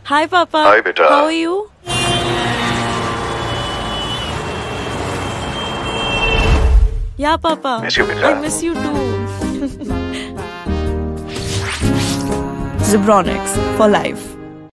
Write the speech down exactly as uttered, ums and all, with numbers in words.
Hi, Papa. Hi, beta. How are you? Yeah, Papa. Miss you, beta. I miss you too. Zebronics for life.